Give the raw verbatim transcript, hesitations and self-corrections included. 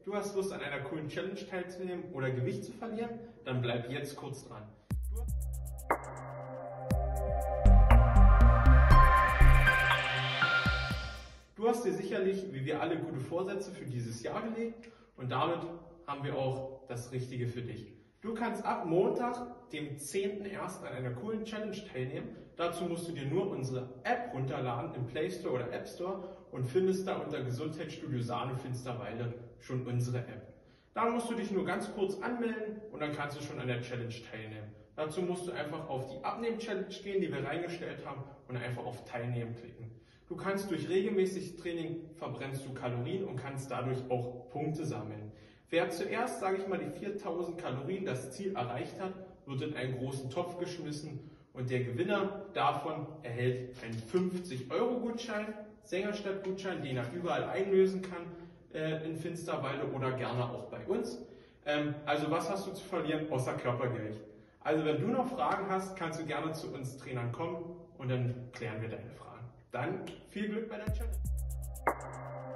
Du hast Lust, an einer coolen Challenge teilzunehmen oder Gewicht zu verlieren? Dann bleib jetzt kurz dran. Du hast dir sicherlich, wie wir alle, gute Vorsätze für dieses Jahr gelegt und damit haben wir auch das Richtige für dich. Du kannst ab Montag, dem zehnten ersten an einer coolen Challenge teilnehmen. Dazu musst du dir nur unsere App runterladen im Play Store oder App Store und findest da unter Gesundheitsstudio Sahne Finsterwalde schon unsere App. Da musst du dich nur ganz kurz anmelden und dann kannst du schon an der Challenge teilnehmen. Dazu musst du einfach auf die Abnehmen-Challenge gehen, die wir reingestellt haben, und einfach auf Teilnehmen klicken. Du kannst durch regelmäßiges Training verbrennst du Kalorien und kannst dadurch auch Punkte sammeln. Wer zuerst, sage ich mal, die viertausend Kalorien, das Ziel erreicht hat, wird in einen großen Topf geschmissen und der Gewinner davon erhält einen fünfzig Euro Gutschein, Sängerstadt-Gutschein, den er überall einlösen kann äh, in Finsterwalde oder gerne auch bei uns. Ähm, also was hast du zu verlieren außer Körpergewicht? Also wenn du noch Fragen hast, kannst du gerne zu uns Trainern kommen und dann klären wir deine Fragen. Dann viel Glück bei der Challenge!